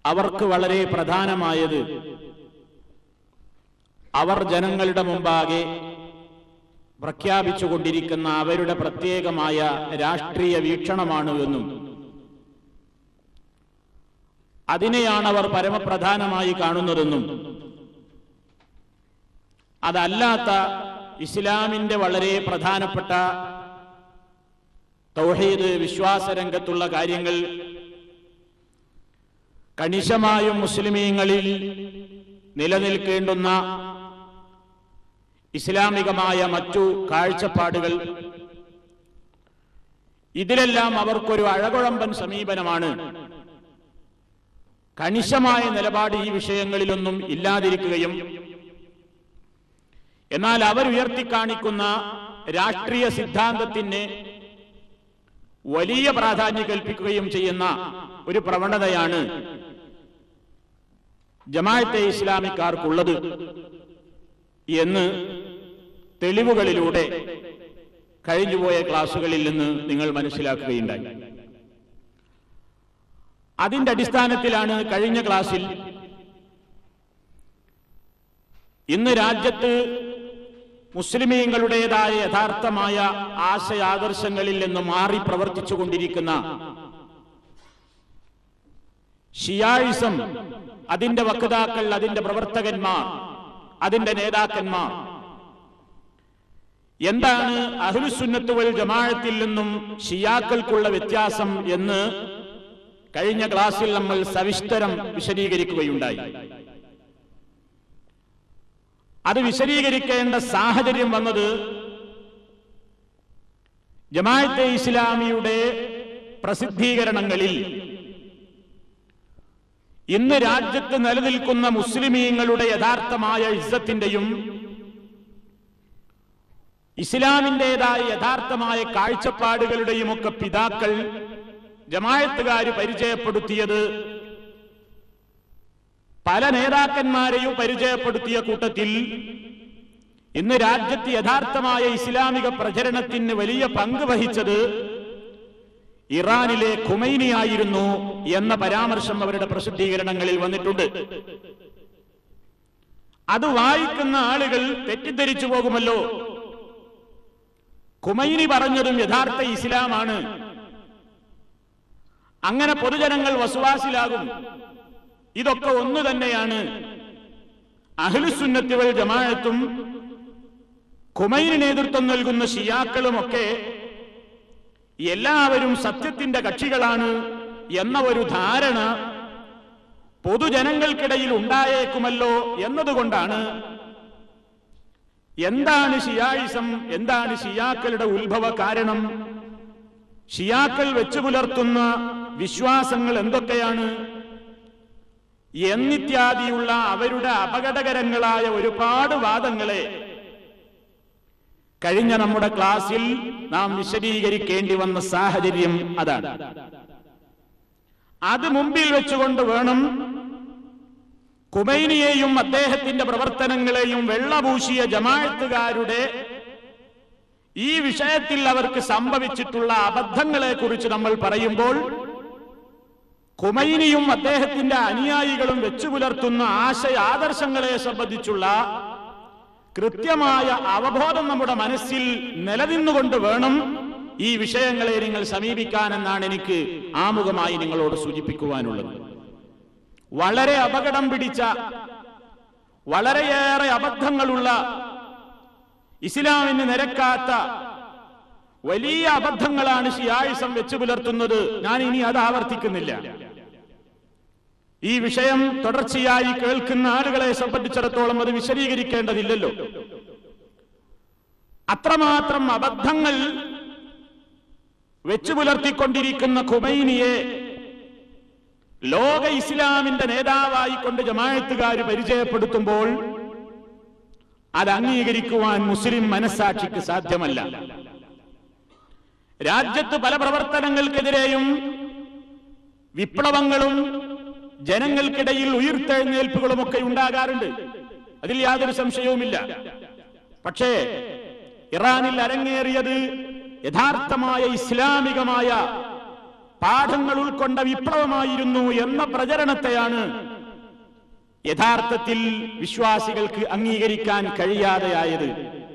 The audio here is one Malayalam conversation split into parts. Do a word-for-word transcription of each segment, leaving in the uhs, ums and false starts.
അവർക്ക് വളരെ പ്രധാനമായത് അവർ ജനങ്ങളുടെ മുമ്പാകെ പ്രഖ്യാപിച്ചുകൊണ്ടിരിക്കുന്ന അവരുടെ പ്രത്യേകമായ രാഷ്ട്രീയ വീക്ഷണമാണ് എന്നും അതിനെയാണ് അവർ പരമപ്രധാനമായി കാണുന്നതെന്നും അതല്ലാത്ത ഇസ്ലാമിന്റെ വളരെ പ്രധാനപ്പെട്ട തൗഹീദ് വിശ്വാസരംഗത്തുള്ള കാര്യങ്ങൾ കണിശമായും മുസ്ലിമീങ്ങളിൽ നിലനിൽക്കേണ്ടുന്ന ഇസ്ലാമികമായ മറ്റു കാഴ്ചപ്പാടുകൾ, ഇതിലെല്ലാം അവർക്കൊരു അഴകുഴമ്പൻ സമീപനമാണ്. കണിശമായ നിലപാട് ഈ വിഷയങ്ങളിലൊന്നും ഇല്ലാതിരിക്കുകയും എന്നാൽ അവർ ഉയർത്തിക്കാണിക്കുന്ന രാഷ്ട്രീയ സിദ്ധാന്തത്തിന് വലിയ പ്രാധാന്യം കൽപ്പിക്കുകയും ചെയ്യുന്ന ഒരു പ്രവണതയാണ് ജമാഅത്തെ ഇസ്ലാമിക്കാർക്കുള്ളത് എന്ന് തെളിവുകളിലൂടെ കഴിഞ്ഞുപോയ ക്ലാസുകളിൽ നിന്ന് നിങ്ങൾ മനസ്സിലാക്കുകയുണ്ടായി. അതിന്റെ അടിസ്ഥാനത്തിലാണ് കഴിഞ്ഞ ക്ലാസ്സിൽ ഇന്ന് രാജ്യത്ത് മുസ്ലിമീങ്ങളുടേതായ യഥാർത്ഥമായ ആശയാദർശങ്ങളിൽ നിന്ന് മാറി പ്രവർത്തിച്ചു കൊണ്ടിരിക്കുന്ന ഷിയായിസം, അതിന്റെ വക്താക്കൾ, അതിന്റെ പ്രവർത്തകന്മാർ, അതിന്റെ നേതാക്കന്മാർ എന്താണ് അഹ്ലുസുന്നത്ത് വൽ ജമാഅത്തിൽ നിന്നും ഷിയാക്കൾക്കുള്ള വ്യത്യാസം എന്ന് കഴിഞ്ഞ ക്ലാസ്സിൽ നമ്മൾ സവിസ്തരം വിശദീകരിക്കുകയുണ്ടായി. അത് വിശദീകരിക്കേണ്ട സാഹചര്യം വന്നത് ജമാഅത്തെ ഇസ്ലാമിയുടെ പ്രസിദ്ധീകരണങ്ങളിൽ ഇന്ന് രാജ്യത്ത് നിലനിൽക്കുന്ന മുസ്ലിമീങ്ങളുടെ യഥാർത്ഥമായ ഇസ്സത്തിന്റെയും ഇസ്ലാമിൻ്റെതായ യഥാർത്ഥമായ കാഴ്ചപ്പാടുകളുടെയും ഒക്കെ പിതാക്കൾ ജമാഅത്തുകാർ പരിചയപ്പെടുത്തിയത്, പല നേതാക്കന്മാരെയും പരിചയപ്പെടുത്തിയ കൂട്ടത്തിൽ ഇന്ന് രാജ്യത്ത് യഥാർത്ഥമായ ഇസ്ലാമിക പ്രചരണത്തിന് വലിയ പങ്ക് വഹിച്ചത് ഇറാനിലെ ഖുമൈനിയായിരുന്നു എന്ന പരാമർശം അവരുടെ പ്രസിദ്ധീകരണങ്ങളിൽ വന്നിട്ടുണ്ട്. അത് വായിക്കുന്ന ആളുകൾ തെറ്റിദ്ധരിച്ചു പോകുമല്ലോ, ഖുമൈനി പറഞ്ഞതും യഥാർത്ഥ ഇസ്ലാമാണ്, അങ്ങനെ പൊതുജനങ്ങൾ വസ്വാസിലാകും. ഇതൊക്കെ ഒന്നു തന്നെയാണ്. അഹ്ലുസുന്നത്ത് വൽ ജമാഅത്തും ഖുമൈനി നേതൃത്വം നൽകുന്ന ഷിയാക്കളുമൊക്കെ എല്ലാവരും സത്യത്തിന്റെ കക്ഷികളാണ് എന്ന ഒരു ധാരണ പൊതുജനങ്ങൾക്കിടയിൽ ഉണ്ടായേക്കുമല്ലോ എന്നതുകൊണ്ടാണ് എന്താണ് ഷിയായിസം, എന്താണ് ഷിയാക്കളുടെ ഉത്ഭവ കാരണം, ഷിയാക്കൾ വെച്ചു പുലർത്തുന്ന വിശ്വാസങ്ങൾ എന്തൊക്കെയാണ് എന്നിത്യാദിയുള്ള അവരുടെ അപകടകരങ്ങളായ ഒരുപാട് വാദങ്ങളെ കഴിഞ്ഞ നമ്മുടെ ക്ലാസ്സിൽ നാം വിശദീകരിക്കേണ്ടി വന്ന സാഹചര്യം അതാണ്. അത് മുമ്പിൽ വെച്ചുകൊണ്ട് വേണം ഖുമൈനിയെയും അദ്ദേഹത്തിന്റെ പ്രവർത്തനങ്ങളെയും വെള്ളപൂശിയ ജമാഅത്തുകാരുടെ ഈ വിഷയത്തിൽ അവർക്ക് സംഭവിച്ചിട്ടുള്ള അബദ്ധങ്ങളെ കുറിച്ച് നമ്മൾ പറയുമ്പോൾ ഖുമൈനിയും അദ്ദേഹത്തിന്റെ അനുയായികളും വെച്ചു പുലർത്തുന്ന ആശയ ആദർശങ്ങളെ സംബന്ധിച്ചുള്ള കൃത്യമായ അവബോധം നമ്മുടെ മനസ്സിൽ നിലനിന്നുകൊണ്ട് വേണം ഈ വിഷയങ്ങളെ നിങ്ങൾ സമീപിക്കാനെന്നാണ് എനിക്ക് ആമുഖമായി നിങ്ങളോട് സൂചിപ്പിക്കുവാനുള്ളത്. വളരെ അപകടം പിടിച്ച, വളരെയേറെ അബദ്ധങ്ങളുള്ള, ഇസ്ലാമിന് നിരക്കാത്ത വലിയ അബദ്ധങ്ങളാണ് ഷിയായിസം വെച്ചു പുലർത്തുന്നത്. ഞാൻ ഇനി അത് ആവർത്തിക്കുന്നില്ല. ഈ വിഷയം തുടർച്ചയായി കേൾക്കുന്ന ആളുകളെ സംബന്ധിച്ചിടത്തോളം അത് വിശദീകരിക്കേണ്ടതില്ലല്ലോ. അത്രമാത്രം അബദ്ധങ്ങൾ വെച്ചു പുലർത്തിക്കൊണ്ടിരിക്കുന്ന ഖുമൈനിയെ ലോക ഇസ്ലാമിന്റെ നേതാവായിക്കൊണ്ട് ജമാഅത്തുകാർ പരിചയപ്പെടുത്തുമ്പോൾ അത് അംഗീകരിക്കുവാൻ മുസ്ലിം മനസ്സാക്ഷിക്ക് സാധ്യമല്ല. രാജ്യത്ത് പല പ്രവർത്തനങ്ങൾക്കെതിരെയും വിപ്ലവങ്ങളും ജനങ്ങൾക്കിടയിൽ ഉയർത്തെഴുന്നേൽപ്പുകളുമൊക്കെ ഉണ്ടാകാറുണ്ട്, അതിൽ യാതൊരു സംശയവുമില്ല. പക്ഷേ ഇറാനിൽ അരങ്ങേറിയത് യഥാർത്ഥമായ ഇസ്ലാമികമായ പാഠങ്ങൾ ഉൾക്കൊണ്ട വിപ്ലവമായിരുന്നു എന്ന പ്രചരണത്തെയാണ് യഥാർത്ഥത്തിൽ വിശ്വാസികൾക്ക് അംഗീകരിക്കാൻ കഴിയാതെയായത്.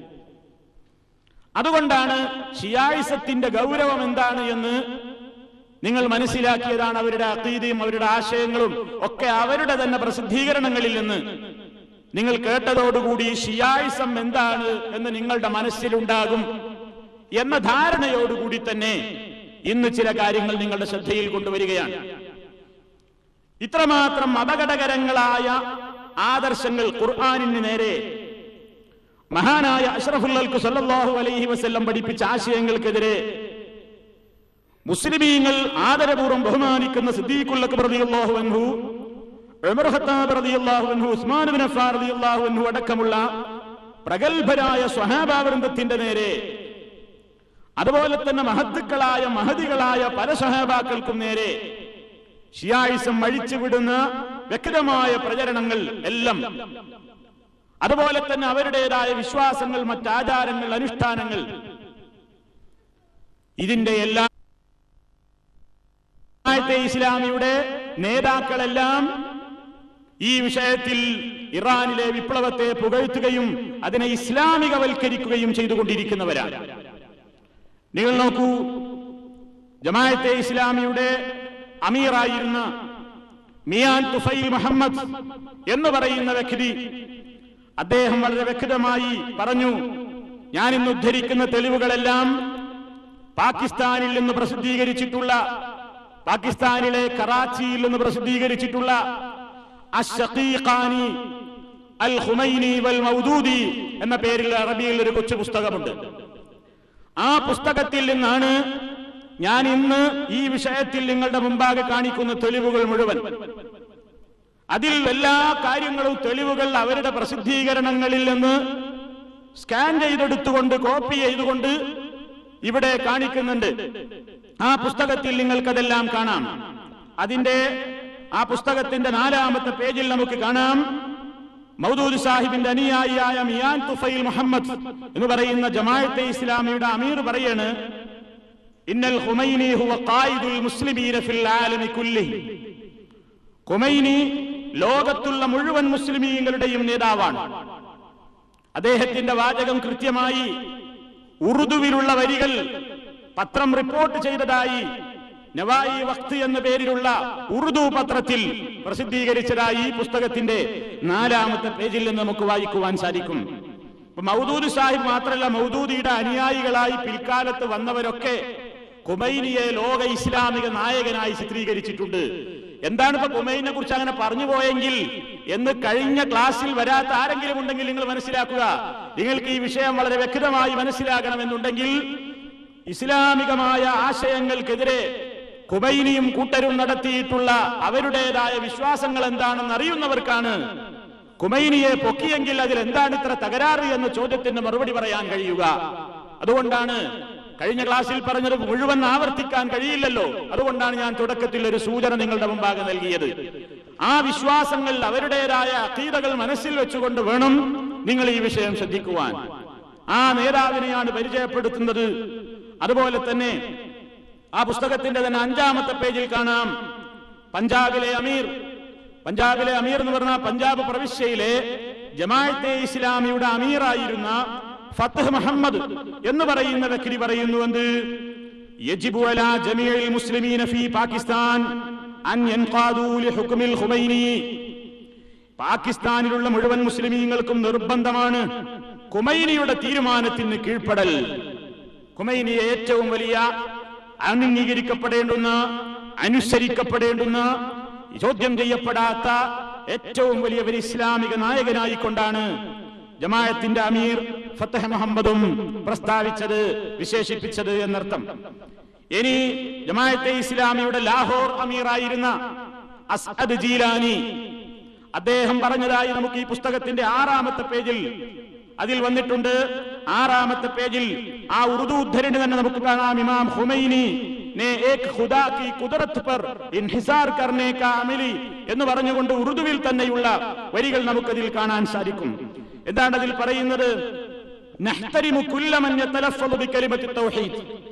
അതുകൊണ്ടാണ് ഷിയായിസത്തിന്റെ ഗൗരവം എന്താണ് എന്ന് നിങ്ങൾ മനസ്സിലാക്കിയതാണ്. അവരുടെ അഖീദയും അവരുടെ ആശയങ്ങളും ഒക്കെ അവരുടെ തന്നെ പ്രസിദ്ധീകരണങ്ങളിൽ നിന്ന് നിങ്ങൾ കേട്ടതോടുകൂടി ഷിയായിസം എന്താണ് എന്ന് നിങ്ങളുടെ മനസ്സിലുണ്ടാകും എന്ന ധാരണയോടുകൂടി തന്നെ ഇന്ന് ചില കാര്യങ്ങൾ നിങ്ങളുടെ ശ്രദ്ധയിൽ കൊണ്ടുവരികയാണ്. ഇത്രമാത്രം അപകടകരങ്ങളായ ആദർശങ്ങൾ ഖുർആനിന് നേരെ മഹാനായ അഷ്റഫുൽ ഖൽഖ് സല്ലല്ലാഹു അലൈഹി വസല്ലം പഠിപ്പിച്ച ആശയങ്ങൾക്കെതിരെ മുസ്ലിമീങ്ങൾ ആദരപൂർവ്വം ബഹുമാനിക്കുന്ന സിദ്ദീഖുൽ അക്ബർ റളിയല്ലാഹു അൻഹു, ഉമർ ഖത്താബ് റളിയല്ലാഹു അൻഹു, ഉസ്മാൻ ഇബ്നു അഫ്ഫാൻ റളിയല്ലാഹു അൻഹു അടക്കമുള്ള പ്രഗൽഭരായ സ്വഹാബാ വൃന്ദത്തിന്റെ നേരെ, അതുപോലെ തന്നെ മഹത്തുക്കളായ മഹദികളായ പല സ്വഹാബാക്കൾക്കും നേരെ ഷിയായിസം അഴിച്ചുവിടുന്ന വ്യക്തമായ പ്രചരണങ്ങൾ എല്ലാം, അതുപോലെ തന്നെ അവരുടേതായ വിശ്വാസങ്ങൾ, മറ്റാചാരങ്ങൾ, അനുഷ്ഠാനങ്ങൾ, ഇതിന്റെ എല്ലാം ഇസ്ലാമിയുടെ നേതാക്കളെല്ലാം ഈ വിഷയത്തിൽ ഇറാനിലെ വിപ്ലവത്തെ പുകഴ്ത്തുകയും അതിനെ ഇസ്ലാമികവൽക്കരിക്കുകയും ചെയ്തുകൊണ്ടിരിക്കുന്നവരാണ്. നിങ്ങൾ നോക്കൂ, ജമാഅത്തെ ഇസ്ലാമിയുടെ അമീറായിരുന്ന മിയാൻ തുഫൈൽ മുഹമ്മദ് എന്ന് പറയുന്ന വ്യക്തി, അദ്ദേഹം വളരെ വ്യക്തമായി പറഞ്ഞു, ഞാൻ ഇന്ന് ഉദ്ധരിക്കുന്ന തെളിവുകളെല്ലാം പാകിസ്ഥാനിൽ നിന്ന് പ്രസിദ്ധീകരിച്ചിട്ടുള്ള, പാകിസ്ഥാനിലെ കറാച്ചിയിൽ നിന്ന് പ്രസിദ്ധീകരിച്ചിട്ടുള്ള അശ്ശഖീഖാനി അൽ ഖുമൈനി വൽ മൗദൂദി എന്ന പേരിൽ അറബിയിൽ ഒരു കൊച്ചു പുസ്തകമുണ്ട്. ആ പുസ്തകത്തിൽ നിന്നാണ് ഞാൻ ഇന്ന് ഈ വിഷയത്തിൽ നിങ്ങളുടെ മുമ്പാകെ കാണിക്കുന്ന തെളിവുകൾ മുഴുവൻ. അതിൽ എല്ലാ കാര്യങ്ങളും തെളിവുകൾ അവരുടെ പ്രസിദ്ധീകരണങ്ങളിൽ നിന്ന് സ്കാൻ ചെയ്തെടുത്തുകൊണ്ട് കോപ്പി ചെയ്തുകൊണ്ട് ഇവിടെ കാണിക്കുന്നുണ്ട്. ആ പുസ്തകത്തിൽ നിങ്ങൾക്കതെല്ലാം കാണാം. അതിന്റെ ആ പുസ്തകത്തിന്റെ നാലാമത്തെ പേജിൽ നമുക്ക് കാണാം, മൗദൂദ് സാഹിബിന്റെ അനുയായിയായ മിയാൻ തുഫൈൽ മുഹമ്മദ് എന്ന് പറയുന്ന ജമാഅത്തെ ഇസ്ലാമിയുടെ അമീർ പറയാണ്, ഇന്നൽ ഖുമൈനി ഹുവ ഖായിദുൽ മുസ്ലിമീന ഫിൽ ആലമി കുല്ലിഹി. ഖുമൈനി ലോകത്തുള്ള മുഴുവൻ മുസ്ലിമീങ്ങളുടെയും നേതാവാണ്. അദ്ദേഹത്തിന്റെ വാചകം കൃത്യമായി ഉറുദുവിലുള്ള വരികൾ പത്രം റിപ്പോർട്ട് ചെയ്തതായി നവായി വഖ്ത് എന്ന പേരിലുള്ള ഉറുദു പത്രത്തിൽ പ്രസിദ്ധീകരിച്ചതായി ഈ പുസ്തകത്തിന്റെ നാലാമത്തെ പേജിൽ നിന്ന് നമുക്ക് വായിക്കുവാൻ സാധിക്കും. മൗദൂദ് സാഹിബ് മാത്രമല്ല, മൗദൂദിയുടെ അനുയായികളായി പിൽക്കാലത്ത് വന്നവരൊക്കെ ഖുമൈനിയെ ലോക ഇസ്ലാമിക നായകനായി ചിത്രീകരിച്ചിട്ടുണ്ട്. എന്താണ് ഇപ്പൊ ഖുമൈനിയെ കുറിച്ച് അങ്ങനെ പറഞ്ഞു പോയെങ്കിൽ എന്ന് കഴിഞ്ഞ ക്ലാസ്സിൽ വരാത്ത ആരെങ്കിലും ഉണ്ടെങ്കിൽ നിങ്ങൾ മനസ്സിലാക്കുക. നിങ്ങൾക്ക് ഈ വിഷയം വളരെ വ്യക്തമായി മനസ്സിലാകണമെന്നുണ്ടെങ്കിൽ ഇസ്ലാമികമായ ആശയങ്ങൾക്കെതിരെ ഖുമൈനിയും കൂട്ടരും നടത്തിയിട്ടുള്ള അവരുടേതായ വിശ്വാസങ്ങൾ എന്താണെന്ന് അറിയുന്നവർക്കാണ് ഖുമൈനിയെ പൊക്കിയെങ്കിൽ അതിൽ എന്താണ് ഇത്ര തകരാറ് എന്ന ചോദ്യത്തിന് മറുപടി പറയാൻ കഴിയുക. അതുകൊണ്ടാണ് കഴിഞ്ഞ ക്ലാസ്സിൽ പറഞ്ഞത് മുഴുവൻ ആവർത്തിക്കാൻ കഴിയില്ലല്ലോ. അതുകൊണ്ടാണ് ഞാൻ തുടക്കത്തിൽ ഒരു സൂചന നിങ്ങളുടെ മുമ്പാകെ നൽകിയത്. ആ വിശ്വാസങ്ങൾ, അവരുടേതായ അഖീദകൾ മനസ്സിൽ വെച്ചുകൊണ്ട് വേണം നിങ്ങൾ ഈ വിഷയം ശ്രദ്ധിക്കുവാൻ. ആ നേതാവിനെയാണ് പരിചയപ്പെടുത്തുന്നത്. അതുപോലെ തന്നെ ആ പുസ്തകത്തിന്റെ തന്നെ അഞ്ചാമത്തെ പേജിൽ കാണാം, പഞ്ചാബിലെ അമീർ, പഞ്ചാബിലെ അമീർ എന്ന് പറഞ്ഞാൽ പഞ്ചാബ് പ്രവിശ്യയിലെ ജമാഅത്തെ ഇസ്ലാമിയുടെ അമീറായിരുന്ന ഫത്ഹ് മുഹമ്മദ് എന്ന് പറയുന്ന വ്യക്തി പറയുന്നു, എന്ത്, യജിബു അലാ ജമീഇൽ മുസ്ലിമീന ഫീ പാകിസ്ഥാൻ അൻ യൻഖാദൂ ലിഹുക്മിൽ ഖുമൈനി. പാകിസ്ഥാനിലുള്ള മുഴുവൻ മുസ്ലിമീങ്ങൾക്കും നിർബന്ധമാണ് ഖുമൈനിയുടെ തീരുമാനത്തിന് കീഴ്പ്പെടൽ. ഖുമൈനിയെ ഏറ്റവും വലിയ അംഗീകരിക്കപ്പെടേണ്ടുന്ന, അനുസരിക്കപ്പെടേണ്ടുന്ന, ചോദ്യം ചെയ്യപ്പെടാത്ത ഏറ്റവും വലിയ ഒരു ഇസ്ലാമിക നായകനായിക്കൊണ്ടാണ് ജമാഅത്തിന്റെ അമീർ ഫത്ഹ് മുഹമ്മദും പ്രസ്താവിച്ചത്, വിശേഷിപ്പിച്ചത് എന്നർത്ഥം. ഇനി ജമാഅത്തെ ഇസ്ലാമിയുടെ ലാഹോർ അമീറായിരുന്ന അസ്അദ് ജീലാനി, അദ്ദേഹം പറഞ്ഞതായി നമുക്ക് ഈ പുസ്തകത്തിന്റെ ആറാമത്തെ പേജിൽ അതിൽ വന്നിട്ടുണ്ട്. ആറാമത്തെ പേജിൽ ആ ഉറുദു ഉദ്ധരണി തന്നെ നമുക്ക് കാണാം, ഇമാം ഖുമൈനി ने एक खुदा की कुदरत पर इन्हिसार करने का अमली എന്ന് പറഞ്ഞുകൊണ്ട് ഉറുദുവിൽ തന്നെയുള്ള വരികൾ നമുക്കതിൽ കാണാൻ സാധിക്കും. എന്താണ് അതിൽ പറയുന്നത്? നഹ്തരിമു കുല്ല മൻ യതലഫ്ഫളു ബികലിമത്തി തൗഹീദ്.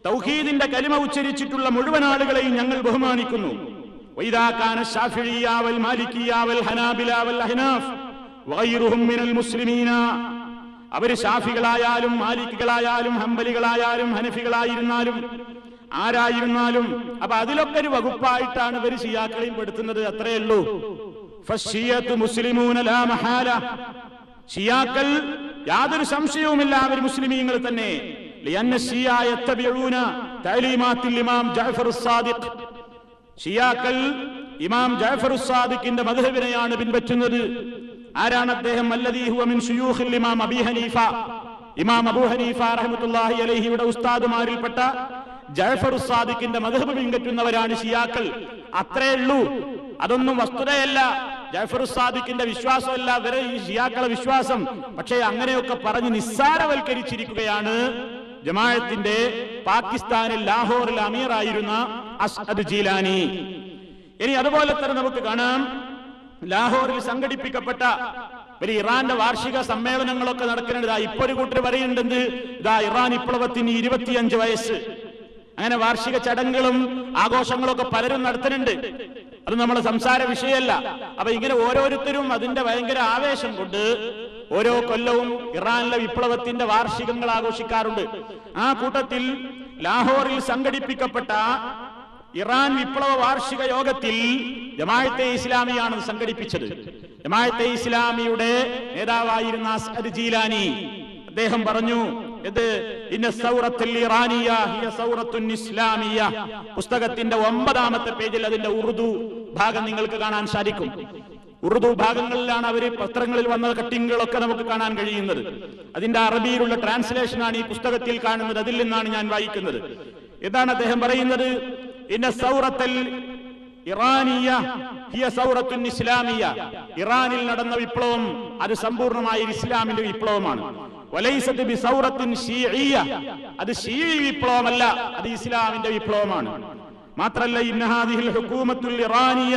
തൗഹീദിന്റെ കലിമ ഉച്ചരിച്ചിട്ടുള്ള മുഴുവൻ ആളുകളെയും ഞങ്ങൾ ബഹുമാനിക്കുന്നു. വഇദാ കാന ശാഫിഇയ്യ വൽ മാലികിയ്യ വൽ ഹനാബില വൽ അഹ്നാഫ് വഗൈറുഹും മിനൽ മുസ്ലിമീന, അവര് ശാഫികളായാലും മാലിക്കുകളായാലും ഹംബലികളായാലും ഹനഫികളായിരുന്നാലും ആരായിരുന്നാലും, അപ്പൊ അതിലൊക്കെ ഒരു വകുപ്പായിട്ടാണ് ഇവർ ശിയാക്കളെയും പെടുത്തുന്നത്. അത്രയേ ഉള്ളൂ. ഫശ്ശിയത്തു മുസ്ലിമൂന ലാ മഹാല, ഷിയാക്കൾ യാതൊരു സംശയവുമില്ല അവർ മുസ്ലിമീങ്ങൾ തന്നെ. ലിഅന്ന ശിയ യത്തബിഊന തഅലീമാത്തിൽ ഇമാം ജഅഫർ അസ്-സാദിഖ്, ഷിയാക്കൾ ഇമാം ജഅഫർ അസ്-സാദിഖിന്റെ മദ്ഹബിനെയാണ് പിൻപറ്റുന്നത്. ആരാണ് അദ്ദേഹം? അല്ലദീ ഹുവ മിൻ ശുയൂഖിൽ ഇമാം അബീ ഹനീഫ, ഇമാം അബൂ ഹനീഫ റഹ്മത്തുള്ളാഹി അലൈഹിയുടെ ഉസ്താദുമാരിൽപ്പെട്ട ജഅഫർ അസ്-സാദിഖിന്റെ മദ്ഹബ് പിൻപറ്റുന്നവരാണ് ഷിയാക്കൾ. അത്രേ ഉള്ളൂ. അതൊന്നും വസ്തുതയല്ല, ജഅഫർ അസ്-സാദിഖിന്റെ വിശ്വാസമല്ല വരെ ഈ ഷിയാക്കളെ വിശ്വാസം. പക്ഷേ അങ്ങനെയൊക്കെ പറഞ്ഞ് നിസ്സാരവൽക്കരിച്ചിരിക്കുകയാണ് ജമാഅത്തിന്റെ പാകിസ്ഥാനിൽ ലാഹോറിൽ അമീറായിരുന്ന അസ്അദ് ജീലാനി. ഇനി അതുപോലെ തന്നെ നമുക്ക് കാണാം, ലാഹോറിൽ സംഘടിപ്പിക്കപ്പെട്ട ഒരു ഇറാന്റെ വാർഷിക സമ്മേളനങ്ങളൊക്കെ നടക്കുന്നുണ്ട്. ഇതാ ഇപ്പൊ ഒരു കൂട്ടർ പറയുന്നുണ്ട്, ഇതാ ഇറാൻ വിപ്ലവത്തിന് ഇരുപത്തിയഞ്ച് വയസ്സ്, അങ്ങനെ വാർഷിക ചടങ്ങുകളും ആഘോഷങ്ങളൊക്കെ പലരും നടത്തുന്നുണ്ട്. അത് നമ്മളെ സംസാര വിഷയമല്ല. അപ്പൊ ഇങ്ങനെ ഓരോരുത്തരും അതിന്റെ ഭയങ്കര ആവേശം കൊണ്ട് ഓരോ കൊല്ലവും ഇറാനിലെ വിപ്ലവത്തിന്റെ വാർഷികങ്ങൾ ആഘോഷിക്കാറുണ്ട്. ആ കൂട്ടത്തിൽ ലാഹോറിൽ സംഘടിപ്പിക്കപ്പെട്ട ഇറാൻ വിപ്ലവ വാർഷിക യോഗത്തിൽ ജമാഅത്തെ ഇസ്ലാമിയാണ് സംഘടിപ്പിച്ചത്. ജമാഅത്തെ ഇസ്ലാമിയുടെ നേതാവായിരുന്ന അസ്അദ് ജീലാനി അദ്ദേഹം പറഞ്ഞു, ഇത് ഇന്ന സൗറത്തുൽ ഇറാനിയ ഹിയ സൗറത്തുൻ ഇസ്ലാമിയ, പുസ്തകത്തിന്റെ ഒമ്പതാമത്തെ പേജിൽ അതിന്റെ ഉറുദു ഭാഗം നിങ്ങൾക്ക് കാണാൻ സാധിക്കും. ഉറുദു ഭാഗങ്ങളിലാണ് അവർ പത്രങ്ങളിൽ വന്ന കട്ടിങ്ങുകളൊക്കെ നമുക്ക് കാണാൻ കഴിയുന്നത്. അതിന്റെ അറബിയിലുള്ള ട്രാൻസ്ലേഷനാണ് ഈ പുസ്തകത്തിൽ കാണുന്നത്. അതിൽ നിന്നാണ് ഞാൻ വായിക്കുന്നത്. ഇതാണ് അദ്ദേഹം പറയുന്നത്, ഇന്ന സൗറത്തുൽ ഇറാനിയ ഹിയ സൗറത്തുൻ ഇസ്ലാമിയ, ഇറാനിൽ നടന്ന വിപ്ലവം അത് സമ്പൂർണ്ണമായ ഇസ്ലാമിന്റെ വിപ്ലവമാണ്. വലൈസത് ബിസൗറത്തിൻ ശീഇയ്യ, അത് ശീഈ വിപ്ലവമല്ല, അത് ഇസ്ലാമിന്റെ വിപ്ലവമാണ്. മാത്രല്ല ഇന്ന ഹാദിഹിൽ ഹുകൂമത്തുൽ ഇറാനിയ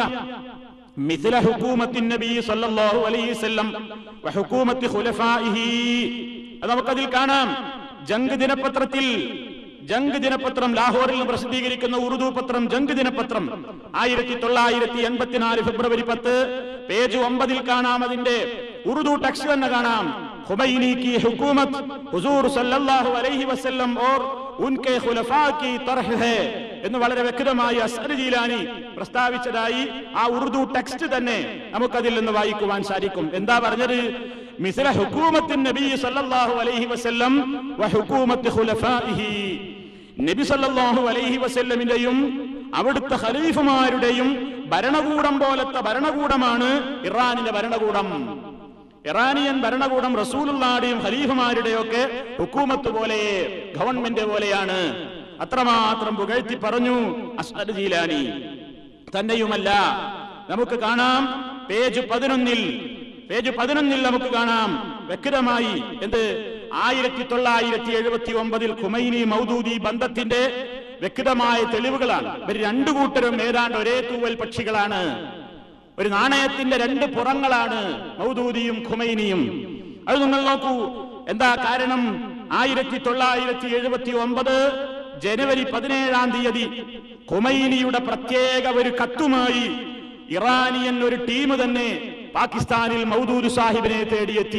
മിസ്ല ഹുകൂമത്തിൻ നബി സല്ലല്ലാഹു അലൈഹി വസല്ലം വഹുകൂമത്തി ഖുലഫാഇഹി, അത് നമുക്കതിൽ കാണാം. ജംഗ് ദിനപത്രത്തിൽ, ജംഗ് ദിനപത്രം ലാഹോറിൽ പ്രസിദ്ധീകരിക്കുന്ന ഉറുദു പത്രം ജംഗ് ദിനപത്രം ആയിരത്തി തൊള്ളായിരത്തി എൺപത്തിനാല് ഫെബ്രുവരി പത്ത് പേജ് ഒമ്പതിൽ കാണാം. അതിന്റെ ഉറുദു ടെക്സ്റ്റ് തന്നെ കാണാം. ഖുമൈനി की हुकूमत हुजूर सल्लल्लाहु अलैहि वसल्लम और उनके खुलफा की तरह है എന്ന് വളരെ വ്യക്തമായി അസ്അദ് ജീലാനി പ്രസ്താവിച്ചതായി ആ ഉറുദു ടെക്സ്റ്റ് തന്നെ നമുക്കതിൽ നിന്ന് വായിക്കുവാൻ സാധിക്കും. എന്താ പറഞ്ഞത്? മിസ്ല ഹുകൂമത്തിൻ നബി സല്ലല്ലാഹു അലൈഹി വസല്ലം വഹുകൂമത്തി ഖുലഫാഇഹി, നബി സല്ലല്ലാഹു അലൈഹി വസല്ലമിന്റെയും അവിടുത്തെ ഖലീഫമാരുടെയും ഭരണകൂടം പോലത്തെ ഭരണകൂടമാണ് ഇറാനിന്റെ ഭരണകൂടം. ഇറാനിയൻ ഭരണകൂടം റസൂലുള്ളാഹിയുടെയും ഖലീഫമാരുടെയും ഒക്കെ ഹുകൂമത്ത് പോലെ, ഗവൺമെന്റ് പോലെയാണ്. അത്രമാത്രം പുകഴ്ത്തി പറഞ്ഞു അസ്അദ് ജീലാനി. തന്നെയുമല്ല, നമുക്ക് കാണാം പേജ് പതിനൊന്നിൽ പേജ് പതിനൊന്നിൽ നമുക്ക് കാണാം വ്യക്തമായി എന്ത് ആയിരത്തി തൊള്ളായിരത്തി എഴുപത്തി ഒമ്പതിൽ ഖുമൈനി മൗദൂദി ബന്ധത്തിന്റെ വ്യക്തമായ തെളിവുകളാണ്. ഇവർ രണ്ടു കൂട്ടരും ഏതാണ്ട് ഒരേ തൂവൽ പക്ഷികളാണ്, ഒരു നാണയത്തിന്റെ രണ്ട് പുറങ്ങളാണ് മൗദൂദിയും ഖുമൈനിയും. അത് നിങ്ങൾ നോക്കൂ, എന്താ കാരണം? ആയിരത്തി തൊള്ളായിരത്തി എഴുപത്തി ഒമ്പത് ജനുവരി പതിനേഴാം തീയതി ഖുമൈനിയുടെ പ്രത്യേക ഒരു കത്തുമായി ഇറാനിയൻ ഒരു ടീം തന്നെ പാകിസ്ഥാനിൽ മൗദൂദ് സാഹിബിനെ തേടിയെത്തി.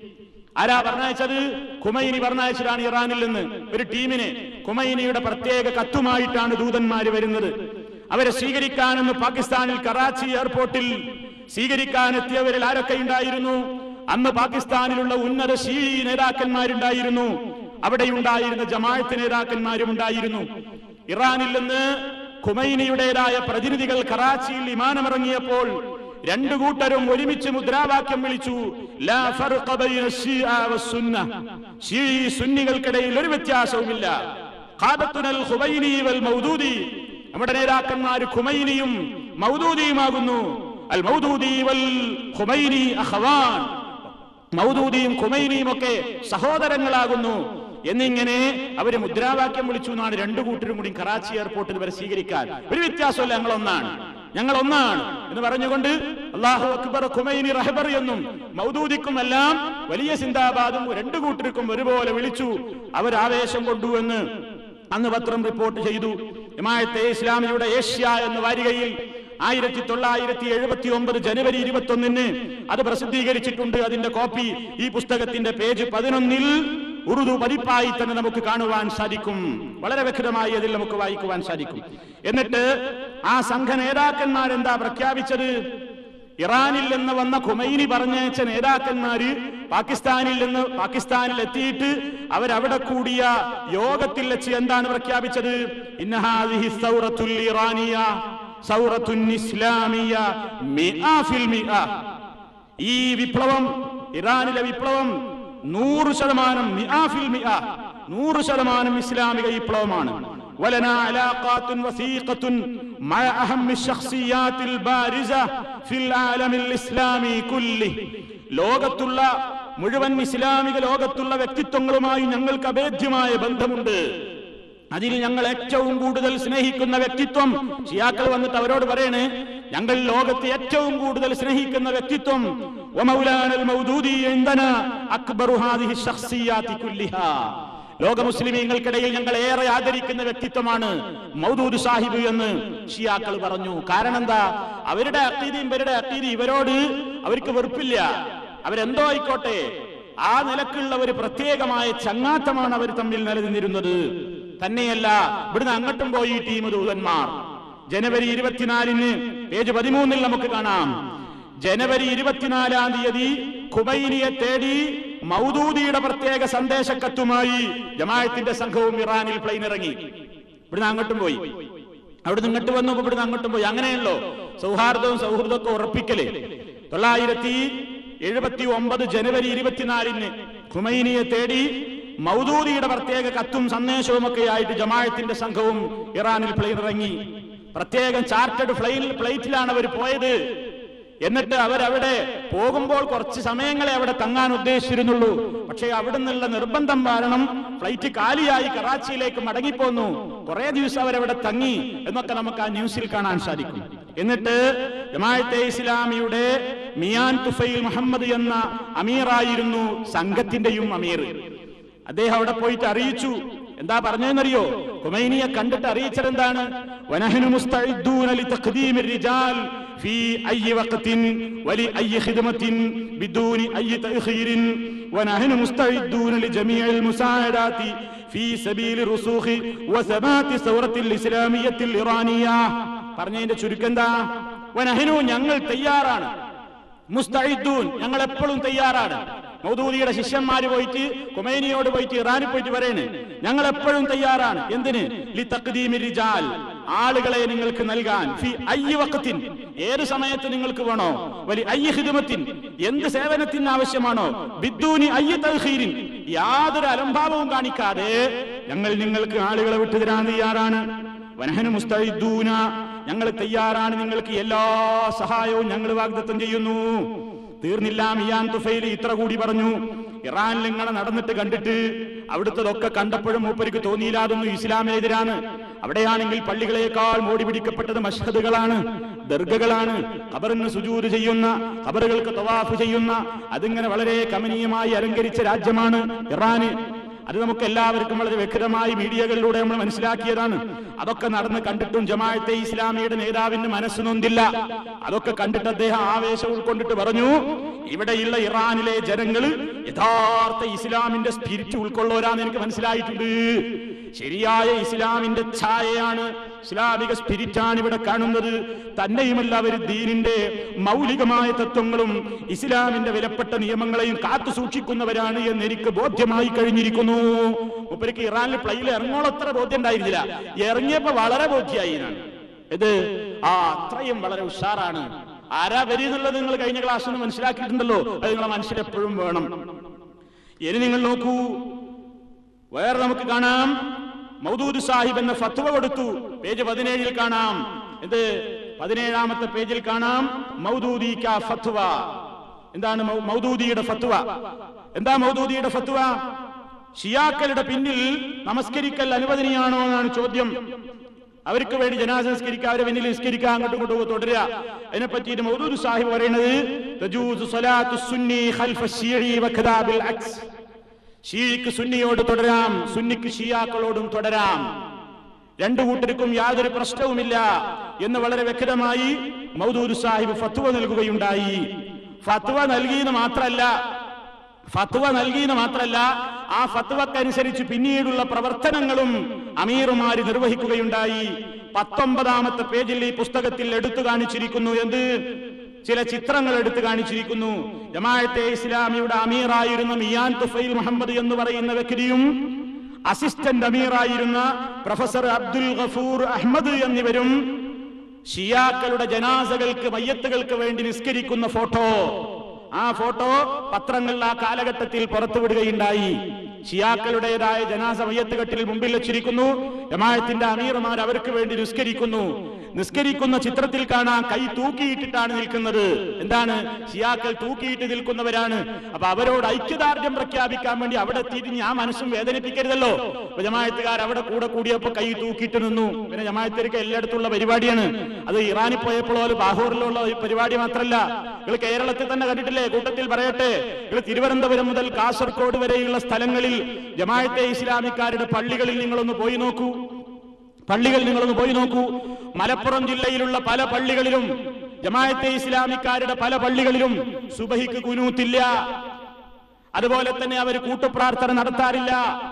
ആരാ പറഞ്ഞയച്ചത്? ഖുമൈനി പറഞ്ഞയച്ചതാണ് ഇറാനിൽ നിന്ന് ഒരു ടീമിനെ. ഖുമൈനിയുടെ പ്രത്യേക കത്തുമായിട്ടാണ് ദൂതന്മാര് വരുന്നത്. അവരെ സ്വീകരിക്കാനെന്ന് പാകിസ്ഥാനിൽ കറാച്ചി എയർപോർട്ടിൽ സ്വീകരിക്കാനെത്തിയവരിൽ ആരൊക്കെ ഉണ്ടായിരുന്നു? അന്ന് പാകിസ്ഥാനിലുള്ള ഉന്നത ശീഈ നേതാക്കന്മാരുണ്ടായിരുന്നു, അവിടെയുണ്ടായിരുന്ന ജമാഅത്ത് നേതാക്കന്മാരും ഉണ്ടായിരുന്നു. ഇറാനിൽ നിന്ന് ഖുമൈനിയുടേതായ പ്രതിനിധികൾ കറാച്ചിയിൽ വിമാനമിറങ്ങിയപ്പോൾ രണ്ടു കൂട്ടരും ഒരുമിച്ച് മുദ്രാവാക്യം വിളിച്ചു, ലാ ഫർഖ ബൈന ശീഅ വസ്സുന്ന, ശീഈ സുന്നികൾക്കിടയിൽ ഒരു വ്യത്യാസവുമില്ല. ഖാദത്തുനൽ ഖുമൈനി വൽ മൗദൂദി, നമ്മുടെ നേതാക്കന്മാർ ഖുമൈനിയും മൗദൂദിയുമാകുന്നു. അൽ മൗദൂദി വൽ ഖുമൈനി അഖവാൻ, മൗദൂദിയും ഖുമൈനിയും ഒക്കെ സഹോദരങ്ങളാകുന്നു എന്നിങ്ങനെ അവര് മുദ്രാവാക്യം വിളിച്ചു എന്നാണ് രണ്ടു കൂട്ടരും കൂടി കറാച്ചി എയർപോർട്ടിൽ വരെ സ്വീകരിക്കാൻ. ഒരു വ്യത്യാസമല്ല, ഞങ്ങൾ ഒന്നാണ്, ഞങ്ങൾ ഒന്നാണ് എന്ന് പറഞ്ഞുകൊണ്ട് അല്ലാഹു അക്ബർ ഖുമൈനി റഹബർ എന്നും മൗദൂദിക്കുമെല്ലാം വലിയ സിന്ദാബാദും രണ്ടു കൂട്ടർക്കും ഒരുപോലെ വിളിച്ചു. അവർ ആവേശം കൊണ്ടു എന്ന് അന്ന് പത്രം റിപ്പോർട്ട് ചെയ്തു. ജമാഅത്തെ ഇസ്ലാമിയുടെ ഏഷ്യ എന്ന വാരികയിൽ ആയിരത്തി തൊള്ളായിരത്തി എഴുപത്തി ഒമ്പത് ജനുവരി ഇരുപത്തി ഒന്നിന് അത് പ്രസിദ്ധീകരിച്ചിട്ടുണ്ട്. അതിന്റെ കോപ്പി ഈ പുസ്തകത്തിന്റെ പേജ് പതിനൊന്നിൽ ഉറുദു പതിപ്പായി തന്നെ നമുക്ക് കാണുവാൻ സാധിക്കും. വളരെ വ്യക്തമായി അതിൽ നമുക്ക് വായിക്കുവാൻ സാധിക്കും. എന്നിട്ട് ആ സംഘ നേതാക്കന്മാരെന്താ പ്രഖ്യാപിച്ചത്? ഇറാനിൽ നിന്ന് വന്ന ഖുമൈനി പറഞ്ഞയച്ച നേതാക്കന്മാര് പാകിസ്ഥാനിൽ നിന്ന് പാകിസ്ഥാനിൽ എത്തിയിട്ട് അവരവിടെ കൂടിയ യോഗത്തിൽ വെച്ച് എന്താണ് പ്രഖ്യാപിച്ചത്? ഇന്ന ഹാദിഹി സൗറത്തുൽ ഇറാനിയ സൗറത്തുൻ ഇസ്ലാമിയ മിഅ ഫിൽ മിഅ. ഈ വിപ്ലവം, ഇറാനിലെ വിപ്ലവം നൂറ് ശതമാനം മിഅ ഫിൽ മിഅ നൂറ് ശതമാനം ഇസ്ലാമിക വിപ്ലവമാണ്. വലനാ അലാഖാത്തുൻ വസീഖത്തുൻ മഅ അഹമ്മി ശഖ്സിയാത്തിൽ ബാരിസ ഫിൽ ആലമിൽ ഇസ്ലാമി കുല്ലി. ലോകത്തുള്ള മുഴുവൻ ഇസ്ലാമിക ലോകത്തുള്ള വ്യക്തിത്വങ്ങളുമായി ഞങ്ങൾക്ക് അഭേദ്യമായ ബന്ധമുണ്ട്. അതിൽ ഞങ്ങൾ ഏറ്റവും കൂടുതൽ സ്നേഹിക്കുന്ന വ്യക്തിത്വം, ഷിയാക്കൾ വന്നിട്ട് അവരോട് പറയണേ, ഞങ്ങൾ ലോകത്തെ ഏറ്റവും കൂടുതൽ സ്നേഹിക്കുന്ന വ്യക്തിത്വം വമൗലാനൽ മൗദൂദി ഇൻദനാ അക്ബറു ഹാദിഹി ശഖ്സിയാതി കുല്ലിഹാ. ലോക മുസ്ലിമീങ്ങൾക്കിടയിൽ ഞങ്ങൾ ഏറെ ആദരിക്കുന്ന വ്യക്തിത്വമാണ് മൗദൂദ് സാഹിബ് എന്ന് ഷിയാക്കൾ പറഞ്ഞു. കാരണം എന്താ? അവരുടെ അഖീദയും ഇവരുടെ അഖീദയും ഇവരോട് അവർക്ക് വെറുപ്പില്ല. അവരെന്തോ ആയിക്കോട്ടെ, ആ നിലക്കുള്ള ഒരു പ്രത്യേകമായ ചങ്ങാത്തമാണ് അവർ തമ്മിൽ നിലനിന്നിരുന്നത്. തന്നെയല്ല, ഇവിടുന്ന് അങ്ങോട്ടും പോയി ടീം ദൂതന്മാർ. ജനുവരി ഇരുപത്തിനാലിന് പേജ് പതിമൂന്നിൽ നമുക്ക് കാണാം. ജനുവരി ഇരുപത്തിനാലാം തീയതി ഖുമൈനിയെ തേടി മൗദൂദിയുടെ പ്രത്യേക സന്ദേശക്കത്തുമായി ജമാഅത്തിന്റെ സംഘവും ഇറാനിൽ പ്ലെയിൻ ഇറങ്ങി. ഇവിടുന്ന് അങ്ങോട്ടും പോയി, അവിടുന്ന് ഇങ്ങോട്ട് വന്നു, ഇവിടുന്ന് അങ്ങോട്ടും പോയി. അങ്ങനെയല്ലോ സൗഹാർദ്ദവും സൗഹൃദവും ഉറപ്പിക്കല്. തൊള്ളായിരത്തി എഴുപത്തി ഒമ്പത് ജനുവരി ഇരുപത്തിനാലിന് ഖുമൈനിയെ തേടി മൗദൂദിയുടെ പ്രത്യേക കത്തും സന്ദേശവും ഒക്കെ ആയിട്ട് ജമാഅത്തിന്റെ സംഘവും ഇറാനിൽ പ്ലെയിൻ ഇറങ്ങി. പ്രത്യേകം ചാർട്ടേഡ് ഫ്ലൈൻ ഫ്ലൈറ്റിലാണ് അവർ പോയത്. എന്നിട്ട് അവരവിടെ പോകുമ്പോൾ കുറച്ച് സമയങ്ങളെ അവിടെ തങ്ങാൻ ഉദ്ദേശിച്ചിരുന്നുള്ളൂ. പക്ഷേ അവിടെ നിന്നുള്ള നിർബന്ധം കാരണം ഫ്ലൈറ്റ് കാലിയായി കറാച്ചിയിലേക്ക് മടങ്ങിപ്പോന്നു. കുറെ ദിവസം അവരവിടെ തങ്ങി എന്നൊക്കെ നമുക്ക് ആ ന്യൂസിൽ കാണാൻ സാധിക്കും. എന്നിട്ട് ജമാഅത്തെ ഇസ്ലാമിയുടെ മിയാൻ തുഫൈൽ മുഹമ്മദ് എന്ന അമീറായിരുന്നു സംഘത്തിന്റെയും അമീർ. അദ്ദേഹം അവിടെ പോയിട്ട് അറിയിച്ചു. എന്താ പറഞ്ഞതെന്നറിയോ? ഖുമൈനിയെ കണ്ടിട്ട് അറിയിച്ചത് എന്താണ്? വനഹ്നു മുസ്തഇദ്ദൂന ലിതഖ്ദീമിർ റിജാൽ ഫീ അയ്യി വഖ്തിൻ വലി അയ്യി ഖിദ്മത്തിൻ ബിദൂനി അയ്യി തഅഖീരിൻ വനഹ്നു മുസ്തഇദ്ദൂന ലിജമീഇൽ മുസാഅദാതി ഫീ സബീലി റുസൂഖി വസബാതി സൗറത്തിൽ ഇസ്ലാമിയ്യത്തിൽ ഇറാനിയ. പറഞ്ഞതിന്റെ ചുരുക്കം എന്താ? വനഹ്നു ഞങ്ങൾ തയ്യാറാണ്, മുസ്തഇദ്ദൂൻ ഞങ്ങൾ എപ്പോഴും തയ്യാറാണ്. മൗദൂദിയുടെ ശിഷ്യന്മാര് പോയിട്ട് ഖുമൈനിയോട് പോയിട്ട് ഇറാനിൽ പോയിട്ട് പറയണ്, ഞങ്ങൾ എപ്പോഴും തയ്യാറാണ്. എന്തിന്? ലിതഖ്ദീമിർ റിജാൽ, ആളുകളെ നിങ്ങൾക്ക് നൽകാൻ, ഫി അയ്യി വഖ്തിൻ ഏത് സമയത്ത് നിങ്ങൾക്ക് വേണോ, വലി അയ്യി ഖിദ്മത്തിൻ എന്ത് സേവനത്തിന് ആവശ്യമാണോ, ബിദ്ദൂനി അയ്യി തഅഖീരിൻ യാതൊരു അലംഭാവവും കാണിക്കാതെ ഞങ്ങൾ നിങ്ങൾക്ക് ആളുകളെ വിട്ടുതരാൻ തയ്യാറാണ്. വനഹ്നു മുസ്തഇദ്ദൂന ഞങ്ങൾ തയ്യാറാണ്, നിങ്ങൾക്ക് എല്ലാ സഹായവും ഞങ്ങൾ വാഗ്ദത്തം ചെയ്യുന്നു. തീർന്നില്ല. മിയാൻ തുഫൈൽ ഇത്ര കൂടി പറഞ്ഞു, ഇറാനിൽ ഇങ്ങനെ നടന്നിട്ട് കണ്ടിട്ട് അവിടുത്തതൊക്കെ കണ്ടപ്പോഴും മൂപ്പർക്ക് തോന്നിയില്ല അതൊന്നും ഇസ്ലാമിനെതിരാണ്. അവിടെയാണെങ്കിൽ പള്ളികളെക്കാൾ മോടി പിടിക്കപ്പെട്ടത് മഷ്ഹദുകളാണ്, ദർഗകളാണ്, ഖബറിന് സുജൂദ് ചെയ്യുന്ന, ഖബറുകൾക്ക് തവാഫ് ചെയ്യുന്ന, അതിങ്ങനെ വളരെ കമനീയമായി അലങ്കരിച്ച രാജ്യമാണ് ഇറാന്. അത് നമുക്ക് എല്ലാവർക്കും വളരെ വ്യക്തമായി മീഡിയകളിലൂടെ നമ്മൾ മനസ്സിലാക്കിയതാണ്. അതൊക്കെ നടന്ന് കണ്ടിട്ടും ജമാഅത്തെ ഇസ്ലാമിയുടെ നേതാവിന് മനസ്സ് നൊന്തില്ല. അതൊക്കെ കണ്ടിട്ട് അദ്ദേഹം ആവേശം ഉൾക്കൊണ്ടിട്ട് പറഞ്ഞു, ഇവിടെയുള്ള ഇറാനിലെ ജനങ്ങൾ യഥാർത്ഥ ഇസ്ലാമിന്റെ സ്പിരിറ്റ് ഉൾക്കൊള്ളവരാന്ന് എനിക്ക് മനസ്സിലായിട്ടുണ്ട്. ശരിയായ ഇസ്ലാമിന്റെ ഛായയാണ്, ഇസ്ലാമിക സ്പിരിറ്റാണ് ഇവിടെ കാണുന്നത്. തന്നെയുമല്ല, അവർ ദീനിന്റെ മൗലികമായ തത്വങ്ങളും ഇസ്ലാമിന്റെ വിലപ്പെട്ട നിയമങ്ങളെയും കാത്തു സൂക്ഷിക്കുന്നവരാണ് എന്ന് എനിക്ക് ബോധ്യമായി കഴിഞ്ഞിരിക്കുന്നു. മൂപ്പർക്ക് ഇറാനിൽ പ്ലെയിനിൽ ഇറങ്ങോളത്ര ബോധ്യം ഉണ്ടായിരുന്നില്ല, ഇറങ്ങിയപ്പോ വളരെ ബോധ്യമായി. ഇത് ആ അത്രയും വളരെ ഉഷാറാണ്. ആരാ വരിയെന്നുള്ളത് നിങ്ങൾ കഴിഞ്ഞ ക്ലാസ്സിൽ നിന്ന് മനസ്സിലാക്കിയിട്ടുണ്ടല്ലോ. അത് നിങ്ങളെ മനസ്സിലെപ്പോഴും വേണം. ഇനി നിങ്ങൾ നോക്കൂ, വേറെ നമുക്ക് കാണാം, മൗദൂദ് സാഹിബ് എന്ന ഫത്വ കൊടുത്തു. പേജ് പതിനേഴിൽ കാണാം. ഇത് പതിനേഴാമത്തെ പേജിൽ കാണാം, മൗദൂദി കാ ഫത്വ. എന്താണ് മൗദൂദിയുടെ ഫത്വ? എന്താ മൗദൂദിയുടെ ഫത്വ? ഷിയാക്കളുടെ പിന്നിൽ നമസ്കരിക്കൽ അനുവദനീയാണോ എന്നാണ് ചോദ്യം. അവർക്ക് വേണ്ടി ജനാസ നിസ്കരിക്കുക, അവരെ പിന്നിൽ നിസ്കരിക്കുക, അങ്ങോട്ടും ഇങ്ങോട്ടും തുടരുക. അതിനെ പറ്റിയിട്ട് മൗദൂദ് സാഹിബ് പറയുന്നത്, തജൂസു സ്വലാത്തു സുന്നി ഖൽഫ ശീഇ വകദാ ബിൽ അക്സ്. ഷീക്ക് സുന്നിയോട് തുടരാം, സുന്നിക്ക് ഷിയാക്കളോടും തുടരാം, രണ്ടു കൂട്ടർക്കും യാതൊരു പ്രശ്നവുമില്ല എന്ന് വളരെ വ്യക്തമായി മൗദൂദ് സാഹിബ് ഫത്വ നൽകുകയുണ്ടായി. ഫത്വ നൽകിയെന്ന് മാത്രല്ല ഫത്വ നൽകിയെന്ന് മാത്രല്ല ആ ഫത്വക്കനുസരിച്ച് പിന്നീടുള്ള പ്രവർത്തനങ്ങളും അമീറുമാര് നിർവഹിക്കുകയുണ്ടായി. പത്തൊമ്പതാമത്തെ പേജിൽ ഈ പുസ്തകത്തിൽ എടുത്തു കാണിച്ചിരിക്കുന്നു എന്ത്? ചില ചിത്രങ്ങൾ എടുത്തു കാണിച്ചിരിക്കുന്നു. ജമാഅത്തെ ഇസ്ലാമിയുടെ അമീറായിരുന്ന മിയാൻ തുഫൈൽ മുഹമ്മദ് എന്ന് പറയുന്ന വ്യക്തിയും അസിസ്റ്റന്റ് അമീറായിരുന്ന പ്രൊഫസർ അബ്ദുൽ ഗഫൂർ അഹമ്മദ് എന്നിവരും ഷിയാക്കളുടെ ജനാസകൾക്ക് മയ്യത്തുകൾക്ക് വേണ്ടി നിസ്കരിക്കുന്ന ഫോട്ടോ, ആ ഫോട്ടോ പത്രങ്ങളിൽ ആ കാലഘട്ടത്തിൽ പുറത്തുവിടുകയുണ്ടായി. ഷിയാക്കളുടേതായ ജനാസ മയ്യത്തുകെട്ടിൽ മുമ്പിൽ വെച്ചിരിക്കുന്നു. ജമാഅത്തിന്റെ അമീർമാർ അവർക്ക് വേണ്ടി നിസ്കരിക്കുന്നു. നിസ്കരിക്കുന്ന ചിത്രത്തിൽ കാണാൻ കൈ തൂക്കിയിട്ടിട്ടാണ് നിൽക്കുന്നത്. എന്താണ്? ഷിയാക്കൾ തൂക്കിയിട്ട് നിൽക്കുന്നവരാണ്. അപ്പൊ അവരോട് ഐക്യദാർഢ്യം പ്രഖ്യാപിക്കാൻ വേണ്ടി അവിടെ എത്തിയിട്ട് ഞാൻ മനസ്സും വേദനിപ്പിക്കരുതല്ലോ. അപ്പൊ ജമാഅത്തുകാർ അവിടെ കൂടെ കൂടിയപ്പോ കൈ തൂക്കിയിട്ട് നിന്നു. പിന്നെ ജമാഅത്തുകാർക്ക് എല്ലായിടത്തുള്ള പരിപാടിയാണ്. അത് ഇറാനിൽ പോയപ്പോഴോ ബാഹൂറിലുള്ള പരിപാടി മാത്രമല്ല, നിങ്ങൾ കേരളത്തിൽ തന്നെ കണ്ടിട്ടില്ലേ? കൂട്ടത്തിൽ പറയട്ടെ, നിങ്ങൾ തിരുവനന്തപുരം മുതൽ കാസർഗോഡ് വരെയുള്ള സ്ഥലങ്ങളിൽ ജമാഅത്തെ ഇസ്ലാമിക്കാരുടെ പള്ളികളിൽ നിങ്ങളൊന്ന് പോയി നോക്കൂ. പള്ളികൾ നിങ്ങളൊന്ന് പോയി നോക്കൂ. മലപ്പുറം ജില്ലയിലുള്ള പല പള്ളികളിലും ജമാഅത്തെ ഇസ്ലാമിക്കാരുടെ പല പള്ളികളിലും സുബഹിക്ക് കുനൂത്തില്ല. അതുപോലെ തന്നെ അവർ കൂട്ടുപ്രാർത്ഥന നടത്താറില്ല.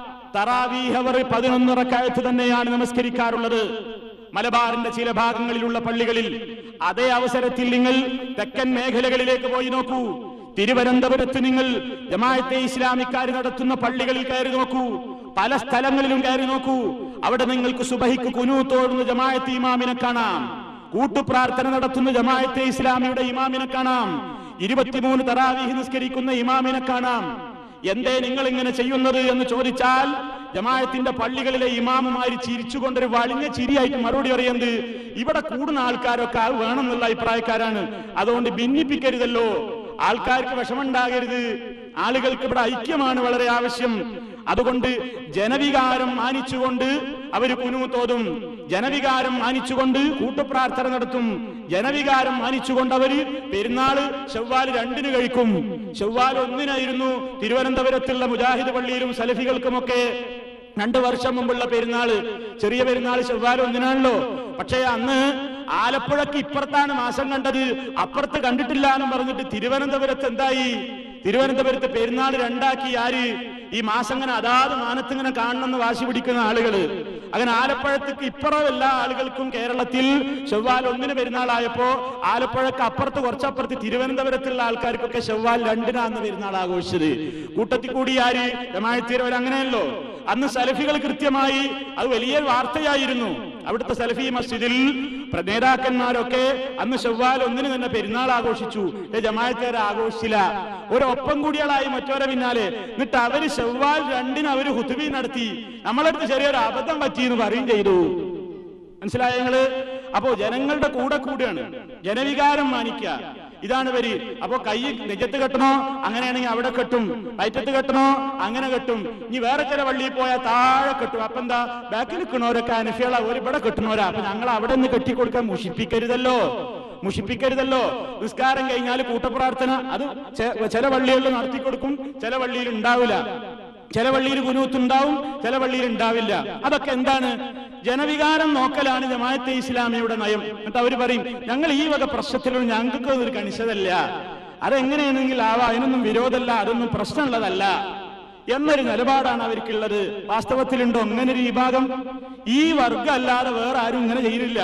തറാവീഹ് അവർ പതിനൊന്ന് റക്അത്ത് തന്നെയാണ് നമസ്കരിക്കാറുള്ളത് മലബാറിന്റെ ചില ഭാഗങ്ങളിലുള്ള പള്ളികളിൽ. അതേ അവസരത്തിൽ നിങ്ങൾ തെക്കൻ മേഖലകളിലേക്ക് പോയി നോക്കൂ. തിരുവനന്തപുരത്ത് നിങ്ങൾ ജമാഅത്തെ ഇസ്ലാമിക്കാർ നടത്തുന്ന പള്ളികളിൽ കയറി നോക്കൂ. പല സ്ഥലങ്ങളിലും കയറി നോക്കൂ. അവിടെ നിങ്ങൾക്ക് സുബഹിക്ക് കുനൂത്ത് ഓതുന്ന ജമാഅത്ത് ഇമാമിനെ കാണാം. കൂട്ടുപ്രാർത്ഥന നടത്തുന്ന ജമാഅത്തെ ഇസ്ലാമിയുടെ ഇമാമിനെ കാണാം. ഇരുപത്തിമൂന്ന് തറാവീഹ് നിസ്കരിക്കുന്ന ഇമാമിനെ കാണാം. എന്തേ നിങ്ങൾ ഇങ്ങനെ ചെയ്യുന്നത് എന്ന് ചോദിച്ചാൽ ജമാഅത്തിന്റെ പള്ളികളിലെ ഇമാമുമാര് ചിരിച്ചുകൊണ്ടൊരു വളിഞ്ഞ ചിരിയായിട്ട് മറുപടി പറയുന്നത്, ഇവിടെ കൂടുന്ന ആൾക്കാരൊക്കെ അത് വേണമെന്നുള്ള അഭിപ്രായക്കാരാണ്, അതുകൊണ്ട് ഭിന്നിപ്പിക്കരുതല്ലോ, ആൾക്കാർക്ക് വിഷമുണ്ടാകരുത്, ആളുകൾക്ക് ഇവിടെ ഐക്യമാണ് വളരെ ആവശ്യം. അതുകൊണ്ട് ജനവികാരം മാനിച്ചുകൊണ്ട് അവര് കുനൂത്തോതും, ജനവികാരം മാനിച്ചുകൊണ്ട് കൂട്ടുപ്രാർത്ഥന നടത്തും, ജനവികാരം മാനിച്ചുകൊണ്ട് അവര് പെരുന്നാള് ശവ്വാൽ രണ്ടിന് കഴിക്കും. ശവ്വാൽ ഒന്നിനായിരുന്നു തിരുവനന്തപുരത്തുള്ള മുജാഹിദ് പള്ളിയിലും സലഫികൾക്കുമൊക്കെ രണ്ടു വർഷം മുമ്പുള്ള പെരുന്നാള്. ചെറിയ പെരുന്നാൾ ശവ്വാൽ ഒന്നിനാണല്ലോ. പക്ഷേ അന്ന് ആലപ്പുഴക്ക് ഇപ്പുറത്താണ് മാസം കണ്ടത്, അപ്പുറത്ത് കണ്ടിട്ടില്ല എന്നും പറഞ്ഞിട്ട് തിരുവനന്തപുരത്ത് എന്തായി? തിരുവനന്തപുരത്ത് പെരുന്നാൾ രണ്ടാക്കി. ആര്? ഈ മാസം ഇങ്ങനെ അതാത് മാനത്തിങ്ങനെ കാണണമെന്ന് വാശി പിടിക്കുന്ന ആളുകള്. അങ്ങനെ ആലപ്പുഴത്തേക്ക് ഇപ്പുറം എല്ലാ ആളുകൾക്കും കേരളത്തിൽ ശവ്വാൽ ഒന്നിന് പെരുന്നാളായപ്പോ ആലപ്പുഴക്ക് അപ്പുറത്ത് കുറച്ചപ്പുറത്ത് തിരുവനന്തപുരത്തുള്ള ആൾക്കാർക്കൊക്കെ ശവ്വാൽ രണ്ടിനാന്ന് പെരുന്നാൾ ആഘോഷിച്ചത്. കൂട്ടത്തിൽ കൂടി ആര്? ജമാഅത്തുകാർ. അങ്ങനെയല്ലോ അന്ന് സലഫികൾ കൃത്യമായി, അത് വലിയ വാർത്തയായിരുന്നു. അവിടുത്തെ സലഫി മസ്ജിദിൽ നേതാക്കന്മാരൊക്കെ അന്ന് ശവ്വാൽ ഒന്നിന് തന്നെ പെരുന്നാൾ ആഘോഷിച്ചു. ജമാഅത്തുകാർ ആഘോഷിച്ചില്ല. ഒരൊപ്പം കൂടിയാളായി മറ്റോരെ പിന്നാലെ. എന്നിട്ട് അവര് ശവ്വാൽ രണ്ടിന് അവര് ഹുതുബ നടത്തി. നമ്മളടുത്ത് ചെറിയൊരു അബദ്ധം പറ്റിയെന്ന് പറയും ചെയ്തു. മനസ്സിലായ നിങ്ങള്? അപ്പോ ജനങ്ങളുടെ കൂടെ കൂടെയാണ്, ജനവികാരം മാനിക്കുക, ഇതാണ് വരി. അപ്പോ കൈ നെജത്ത് കെട്ടണോ? അങ്ങനെയാണെങ്കിൽ അവിടെ കെട്ടും. വയറ്റത്ത് കെട്ടണോ? അങ്ങനെ കെട്ടും. ഇനി വേറെ ചില പള്ളിയിൽ പോയാൽ താഴെ കെട്ടും. അപ്പൊ എന്താ? ബാക്കിൽ നിൽക്കണോരൊക്കെ അനഫികളാ, ഒരു ഇവിടെ കെട്ടണോരാ. അപ്പൊ ഞങ്ങൾ അവിടെ നിന്ന് കെട്ടിക്കൊടുക്കാൻ മുഷിപ്പിക്കരുതല്ലോ, മുഷിപ്പിക്കരുതല്ലോ. നിസ്കാരം കഴിഞ്ഞാൽ കൂട്ടപ്രാർത്ഥന അത് ചില പള്ളികളിൽ നടത്തിക്കൊടുക്കും, ചില പള്ളിയിൽ ഉണ്ടാവില്ല. ചില പള്ളിയിൽ കുനൂത്ത് ഉണ്ടാവും, ചില പള്ളിയിൽ ഉണ്ടാവില്ല. അതൊക്കെ എന്താണ്? ജനവികാരം നോക്കലാണ് ജമാഅത്തെ ഇസ്ലാമിയുടെ നയം. എന്നിട്ട് അവര് പറയും, ഞങ്ങൾ ഈ വക പ്രശ്നത്തിലൊന്നും ഞങ്ങൾക്ക് ഒരു കണിശതല്ല, അതെങ്ങനെയാണെങ്കിൽ ആവാ, അതിനൊന്നും വിരോധമല്ല, അതൊന്നും പ്രശ്നമുള്ളതല്ല എന്നൊരു നിലപാടാണ് അവർക്കുള്ളത്. വാസ്തവത്തിലുണ്ടോ അങ്ങനെ ഒരു വിഭാഗം? ഈ വർഗം അല്ലാതെ വേറെ ആരും ഇങ്ങനെ ചെയ്യില്ല.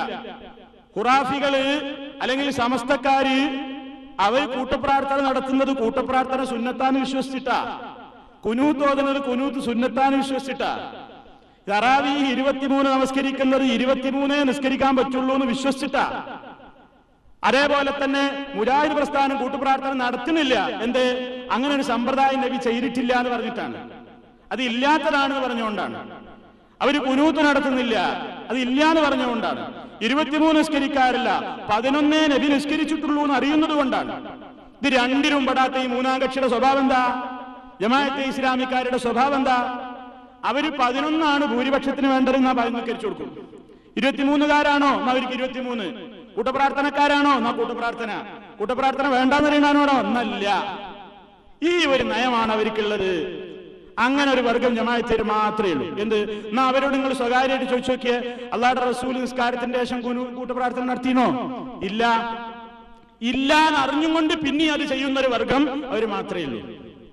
ഖുറാഫികള് അല്ലെങ്കിൽ സമസ്തക്കാര് അവർ കൂട്ടപ്രാർത്ഥന നടത്തുന്നത് കൂട്ടപ്രാർത്ഥന സുന്നത്താന്ന് വിശ്വസിച്ചിട്ടാ, കുനൂത്ത് ഓതുന്നത് കുനൂത്ത് സുന്നത്താന്ന് വിശ്വസിച്ചിട്ടാ, തറാവീഹ് ഇരുപത്തിമൂന്ന് നമസ്കരിക്കുന്നത് ഇരുപത്തിമൂന്നേ നിസ്കരിക്കാൻ പറ്റുള്ളൂ എന്ന് വിശ്വസിച്ചിട്ടാ. അതേപോലെ തന്നെ മുജാഹിദ് പ്രസ്ഥാനം കൂട്ടുപ്രാർത്ഥന നടത്തുന്നില്ല. എന്ത്? അങ്ങനെ ഒരു സമ്പ്രദായം നബി ചെയ്തിട്ടില്ല എന്ന് പറഞ്ഞിട്ടാണ്, അത് ഇല്ലാത്തതാണെന്ന് പറഞ്ഞുകൊണ്ടാണ്. അവര് കുനൂത്ത് നടത്തുന്നില്ല, അത് ഇല്ലാന്ന് പറഞ്ഞുകൊണ്ടാണ്. ഇരുപത്തിമൂന്ന് നിസ്കരിക്കാറില്ല, പതിനൊന്നേ നബി നിസ്കരിച്ചിട്ടുള്ളൂ എന്ന് അറിയുന്നത് കൊണ്ടാണ്. ഇത് രണ്ടിലും പെടാത്ത ഈ മൂന്നാം കക്ഷിയുടെ സ്വഭാവം എന്താ? ജമാഅത്തെ ഇസ്ലാമിക്കാരുടെ സ്വഭാവം എന്താ? അവര് പതിനൊന്നാണ് ഭൂരിപക്ഷത്തിന് വേണ്ടതെന്നാ നിസ്കരിച്ചു കൊടുക്കും. ഇരുപത്തിമൂന്നുകാരാണോ എന്നാ അവർക്ക് ഇരുപത്തിമൂന്ന്, കൂട്ടപ്രാർത്ഥനക്കാരാണോ എന്നാ കൂട്ടപ്രാർത്ഥന, കൂട്ടപ്രാർത്ഥന വേണ്ടാന്ന് അറിയണാനോടോ ഒന്നല്ല. ഈ ഒരു നയമാണ് അവർക്കുള്ളത്. അങ്ങനെ ഒരു വർഗം ജമാഅത്തേര് മാത്രമേ ഉള്ളൂ. എന്ത് എന്നാ അവരോട് നിങ്ങൾ സ്വകാര്യമായിട്ട് ചോദിച്ചു നോക്കിയേ, അള്ളാഹുവിന്റെ റസൂൽ നിസ്കാരത്തിന്റെ ശേഷം കൂട്ടപ്രാർത്ഥന നടത്തിനോ? ഇല്ല. ഇല്ല എന്ന് അറിഞ്ഞും കൊണ്ട് പിന്നെ അത് ചെയ്യുന്ന ഒരു വർഗം അവർ മാത്രമേ ഉള്ളൂ.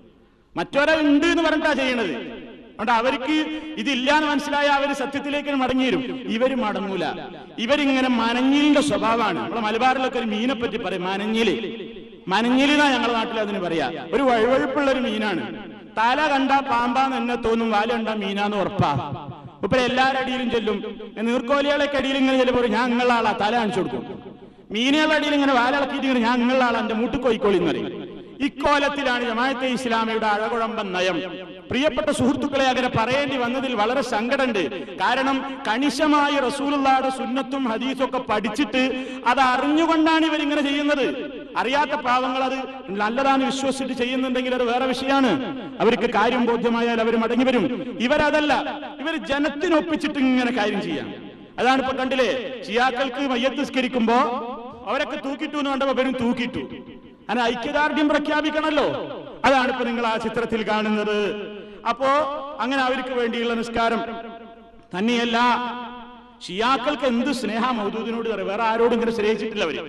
മറ്റൊരാ ഉണ്ട് എന്ന് പറഞ്ഞിട്ടാ ചെയ്യണത്. അതുകൊണ്ട് അവർക്ക് ഇതില്ല എന്ന് മനസ്സിലായ അവർ സത്യത്തിലേക്ക് മടങ്ങി വരും. ഇവര് മടങ്ങൂല. ഇവരിങ്ങനെ മനഞ്ഞിലിന്റെ സ്വഭാവമാണ്. നമ്മളെ മലബാറിലൊക്കെ ഒരു മീനെ പറ്റി പറയും, മനഞ്ഞില്. മനഞ്ഞിലിനാ ഞങ്ങളുടെ നാട്ടിൽ അതിന് പറയാ. ഒരു വഴുവഴുപ്പുള്ള ഒരു മീനാണ്. തല കണ്ടാ പാമ്പാന്ന് എന്നെ തോന്നും, വാല കണ്ടാ മീനാന്ന് ഉറപ്പാ. ഇപ്പൊ എല്ലാവരുടെ അടിയിലും ചെല്ലും. നീർക്കോലികളൊക്കെ അടിയിൽ ഇങ്ങനെ ചെല്ലും പറയും, ഞാൻ നിങ്ങളുടെ ആളാ, തല കാണിച്ചു കൊടുക്കും. മീനുകളുടെ അടിയിൽ ഇങ്ങനെ വാലിളക്കിയിട്ട് ഞാൻ നിങ്ങളുടെ ആളാ, എന്റെ മൂട്ടുകോയിക്കോളി എന്ന് പറയും. ഇക്കോലത്തിലാണ് ജമാഅത്തെ ഇസ്ലാമിയുടെ അഴകുഴമ്പൻ നയം. പ്രിയപ്പെട്ട സുഹൃത്തുക്കളെ, അങ്ങനെ പറയേണ്ടി വന്നതിൽ വളരെ സങ്കടമുണ്ട്. കാരണം കണിശമായി റസൂലുള്ളാഹിയുടെ സുന്നത്തും ഹദീസും ഒക്കെ പഠിച്ചിട്ട് അത് അറിഞ്ഞുകൊണ്ടാണ് ഇവരിങ്ങനെ ചെയ്യുന്നത്. അറിയാത്ത പാവങ്ങൾ അത് നല്ലതാന്ന് വിശ്വസിച്ചിട്ട് ചെയ്യുന്നുണ്ടെങ്കിൽ അത് വേറെ വിഷയമാണ്. അവർക്ക് കാര്യം ബോധ്യമായാൽ അവർ മടങ്ങി വരും. ഇവരതല്ല, ഇവർ ജനത്തിനൊപ്പിച്ചിട്ട് ഇങ്ങനെ കാര്യം ചെയ്യാം. അതാണ് ഇപ്പൊ കണ്ടില്ലേ, ഷിയാക്കൾക്ക് മയ്യത്ത് നിസ്കരിക്കുമ്പോ അവരൊക്കെ തൂക്കിട്ടു എന്ന് കണ്ടപ്പോ അവരും തൂക്കിട്ടു. അങ്ങനെ ഐക്യദാർഢ്യം പ്രഖ്യാപിക്കണല്ലോ. അതാണ് ഇപ്പൊ നിങ്ങൾ ആ ചിത്രത്തിൽ കാണുന്നത്. അപ്പോ അങ്ങനെ അവർക്ക് വേണ്ടിയുള്ള നിസ്കാരം തന്നെയല്ല. ഷിയാക്കൾക്ക് എന്ത് സ്നേഹ മൗദൂദിനോട് പറയും, വേറെ ആരോടും ഇങ്ങനെ സ്നേഹിച്ചിട്ടില്ല അവര്.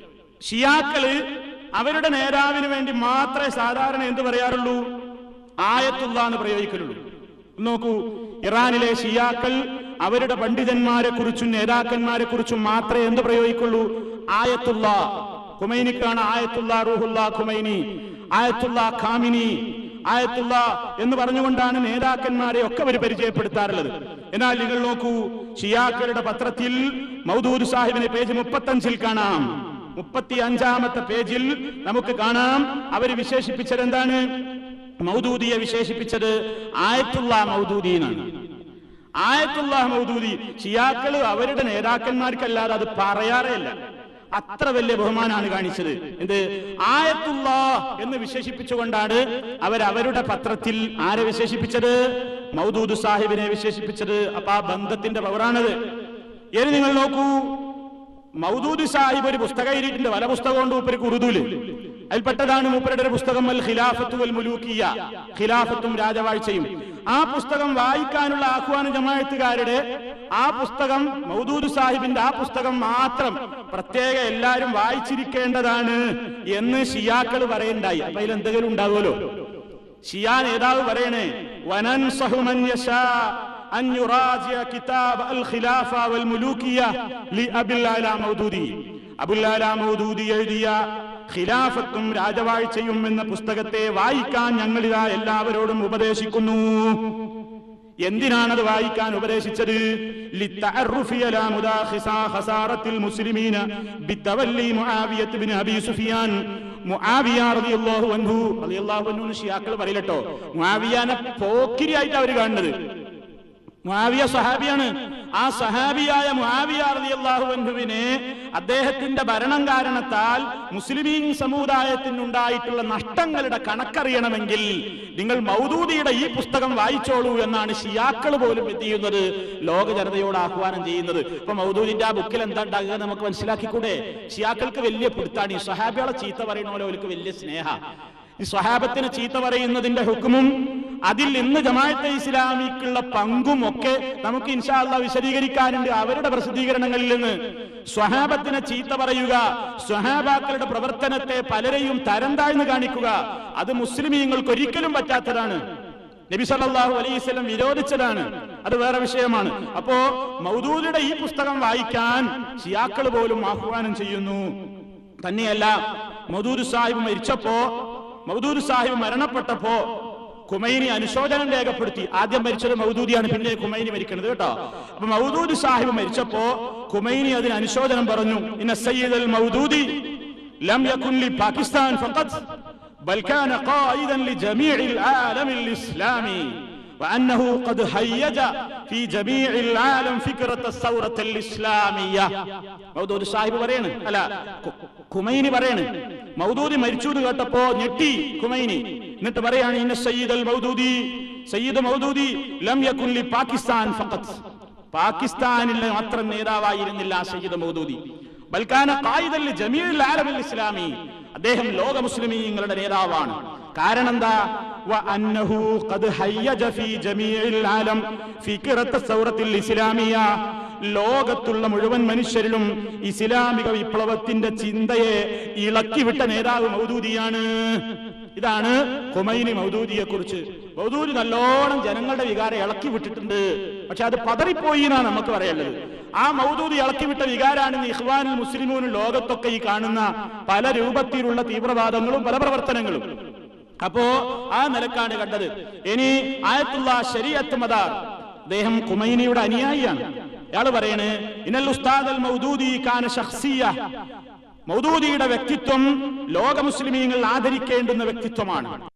ഷിയാക്കള് അവരുടെ നേതാവിന് വേണ്ടി മാത്രമേ സാധാരണ എന്ത് പറയാറുള്ളൂ, ആയത്തുള്ള എന്ന് പ്രയോഗിക്കലുള്ളൂ. നോക്കൂ, ഇറാനിലെ ഷിയാക്കൾ അവരുടെ പണ്ഡിതന്മാരെ കുറിച്ചും നേതാക്കന്മാരെ കുറിച്ചും മാത്രമേ എന്ത് പ്രയോഗിക്കുള്ളൂ, ആയത്തുള്ള. ഖുമൈനിക്കാണ് ആയത്തുള്ള റൂഹുല്ല ഖുമൈനി, ആയത്തുള്ള ഖാമിനി, ആയത്തുള്ള എന്ന് പറഞ്ഞുകൊണ്ടാണ് നേതാക്കന്മാരെ ഒക്കെ അവർ പരിചയപ്പെടുത്താറുള്ളത്. എന്നാൽ നിങ്ങൾ നോക്കൂ, ഷിയാക്കളുടെ പത്രത്തിൽ മൗദൂദ് സാഹിബിനെ പേജ് മുപ്പത്തഞ്ചിൽ കാണാം. മുപ്പത്തി അഞ്ചാമത്തെ പേജിൽ നമുക്ക് കാണാം അവർ വിശേഷിപ്പിച്ചത് എന്താണ്, മൗദൂദിയെ വിശേഷിപ്പിച്ചത് ആയത്തുള്ള മൗദൂദി എന്നാണ്. ആയത്തുള്ള മൗദൂദി ഷിയാക്കള് അവരുടെ നേതാക്കന്മാർക്കല്ലാതെ അത് പറയാറേ ഇല്ല. അത്ര വലിയ ബഹുമാനാണ് കാണിച്ചത്. എന്ത് ആയത്തുള്ള എന്ന് വിശേഷിപ്പിച്ചുകൊണ്ടാണ് അവരവരുടെ പത്രത്തിൽ ആരെ വിശേഷിപ്പിച്ചത്, മൗദൂദ് സാഹിബിനെ വിശേഷിപ്പിച്ചത്. അപ്പൊ ആ ബന്ധത്തിന്റെ പവറാണത്. ഇനി നിങ്ങൾ നോക്കൂ, മൗദൂദ് സാഹിബ് ഒരു പുസ്തകം എഴുതിയിട്ടുണ്ട്, പല പുസ്തകം കൊണ്ട് മൂപ്പർക്ക് ഉറുദുല്. അതിൽപ്പെട്ടതാണ് മൂപ്പരുടെ ഒരു പുസ്തകം അൽ ഖിലാഫത്തു വൽ മുലൂക്കിയ, ഖിലാഫത്തും രാജവാഴ്ചയും. ആ പുസ്തകം വായിക്കാനുള്ള ആഹ്വാന ജമാഅത്തുകാരുടെ ആ പുസ്തകം, മൗദൂദ് സാഹിബിന്റെ ആ പുസ്തകം മാത്രം പ്രത്യേക എല്ലാവരും വായിച്ചിരിക്കേണ്ടതാണ് എന്ന് ഷിയാക്കൾ പറയണ്ടായി. അപ്പൊ അതിൽ എന്തെങ്കിലും ഉണ്ടാകുമല്ലോ. ഷിയാ നേതാവ് പറയണേ, വനൻസഹു മൻ യശാ അൻ യുറാജിഅ കിതാബ് അൽ ഖിലാഫ വൽ മുലൂക്കിയ ലി അബിൽ അലാ മൗദൂദി. അബുൽ അലാ മൗദൂദി എഴുതിയ ഖിലാഫത്തും രാജവാഴ്ചയും എന്ന പുസ്തകത്തെ വായിക്കാൻ ഞങ്ങളിതാ എല്ലാവരോടും ഉപദേശിക്കുന്നു. എന്തിനാണത് വായിക്കാൻ ഉപദേശിച്ചത്, ലിത്തഅറുഫി അലാ മുദാഖിസാ ഖസാറത്തിൽ മുസ്ലിമീന ബിതവല്ലി മുആവിയ ഇബ്നു അബീ സുഫിയാൻ. മുആവിയ റളിയല്ലാഹു അൻഹു, റളിയല്ലാഹു അൻഹു ഷിയാക്കൾ പറയില്ലട്ടോ, മുആവിയനെ പോക്കിരിയായിട്ട് അവർ കാണുന്നത്. മുആവിയ സഹാബിയാണ്. ആ സഹാബിയായ മുആവിയ റളിയല്ലാഹു അൻഹുവിനെ അദ്ദേഹത്തിന്റെ ഭരണം കാരണത്താൽ മുസ്ലിമീൻ സമുദായത്തിനുണ്ടായിട്ടുള്ള നഷ്ടങ്ങളുടെ കണക്കറിയണമെങ്കിൽ നിങ്ങൾ മൗദൂദിയുടെ ഈ പുസ്തകം വായിച്ചോളൂ എന്നാണ് ഷിയാക്കൾ പോലും എന്ത് ചെയ്യുന്നത്, ലോക ജനതയോട് ആഹ്വാനം ചെയ്യുന്നത്. ഇപ്പൊ മൗദൂദിന്റെ ആ ബുക്കിൽ എന്താ ഉണ്ടാകുക നമുക്ക് മനസ്സിലാക്കിക്കൂടെ. ഷിയാക്കൾക്ക് വലിയ പിടുത്താണ്. ഈ സഹാബികളെ ചീത്ത പറയുന്ന പോലെ അവർക്ക് വലിയ സ്നേഹ. ഈ സ്വഹാബത്തിന് ചീത്ത പറയുന്നതിന്റെ ഹുക്കുമും അതിൽ ഇന്ന് ജമാഅത്തെ ഇസ്ലാമിക്കുള്ള പങ്കും ഒക്കെ നമുക്ക് ഇൻഷാ അല്ലാഹ് വിശദീകരിക്കാനുണ്ട് അവരുടെ പ്രസിദ്ധീകരണങ്ങളിൽ നിന്ന്. സ്വഹാബത്തിനെ ചീത്ത പറയുക, സ്വഹാബാക്കളുടെ പ്രവർത്തനത്തെ പലരെയും തരം താഴ്ന്നു കാണിക്കുക, അത് മുസ്ലിമീങ്ങൾക്ക് ഒരിക്കലും പറ്റാത്തതാണ്. നബി സല്ലല്ലാഹു അലൈഹി വസല്ലം വിരോധിച്ചതാണ്. അത് വേറെ വിഷയമാണ്. അപ്പോ മൗദൂദിയുടെ ഈ പുസ്തകം വായിക്കാൻ ഷിയാക്കൾ പോലും ആഹ്വാനം ചെയ്യുന്നു. തന്നെയല്ല, മൗദൂദ് സാഹിബ് മരിച്ചപ്പോ, മൗദൂദ് സാഹിബ് മരണപ്പെട്ടപ്പോ ഖുമൈനി അനുശോചനം രേഖപ്പെടുത്തി. ആദ്യം മരിച്ചത് മൗദൂദിയാണ്, പിന്നെ ഖുമൈനി മരിക്കുന്നത് കേട്ടോ. അപ്പൊ മൗദൂദ് സാഹിബ് മരിച്ചപ്പോ ഖുമൈനി അതിന് അനുശോചനം പറഞ്ഞു. ഇന്ന സയ്യിദൽ മൗദൂദി ലം യകുൻ ലി പാകിസ്ഥാൻ ഫഖത്ത് ബൽ കാന ഖായിദൻ ലി ജമീഇൽ ആലമിൽ ഇസ്ലാമി وأنه قد هيج في جميع العالم فكرة الثورة الإسلامية. മൗദൂദ് സാഹിബ് പറയാണ്, അല്ല ഖുമൈനി പറയാണ്, മൗദൂദി മരിച്ചു എന്ന് കേട്ടപ്പോ ഞെട്ടി ഖുമൈനി. എന്നിട്ട് പറയാണ്, ഇന്ന സയ്യിദൽ മൗദൂദി, സയ്യിദ് മൗദൂദി ലം യകുൻ ലി പാകിസ്ഥാൻ ഫഖത്ത്, പാകിസ്ഥാനിൽ മാത്രം നേതാവായിരുന്നില്ല സയ്യിദ് മൗദൂദി, ബൽ കാന ഖായിദൻ ലി ജമീഇൽ ആലമിൽ ഇസ്ലാമി, അദ്ദേഹം ലോക മുസ്ലിമീങ്ങളുടെ നേതാവാണ്. കാരണം എന്താ? വഅന്നഹു ഖദ് ഹയ്യജ ഫീ ജമീഇൽ ആലം ഫിക്റത സൗറത്തിൽ ഇസ്ലാമിയ, ലോകത്തുള്ള മുഴുവൻ മനുഷ്യരിലും ഇസ്ലാമിക വിപ്ലവത്തിന്റെ ചിന്തയെ ഇളക്കിവിട്ട നേതാവ് മൗദൂദിയാണ്. ഇതാണ് ഖുമൈനി മൗദൂദിയെ കുറിച്ച്. മൗദൂദി നല്ലോണം ജനങ്ങളുടെ വികാരം ഇളക്കി വിട്ടിട്ടുണ്ട്, പക്ഷെ അത് പതറിപ്പോയി എന്നാണ് നമുക്ക് പറയുള്ളത്. ആ മൗദൂദി ഇളക്കിവിട്ട വികാരാണ് ഇഖ്വാനുൽ മുസ്ലിമൂൻ ലോകത്തൊക്കെ ഈ കാണുന്ന പല രൂപത്തിലുള്ള തീവ്രവാദങ്ങളും പല പ്രവർത്തനങ്ങളും. അപ്പോ ആ നിലക്കാണ് കണ്ടത്. ഇനി ആയത്തുള്ള ശരീഅത്ത് മദാർ, അദ്ദേഹം ഖുമൈനിയുടെ അനുയായിയാണ്. അയാൾ പറയണേ ഇനൽ ഉസ്താദ് അൽ മൗദൂദി കാന ശഖ്സിയ, മൗദൂദിയുടെ വ്യക്തിത്വം ലോക മുസ്ലിമീങ്ങൾ ആദരിക്കേണ്ടുന്ന വ്യക്തിത്വമാണ്.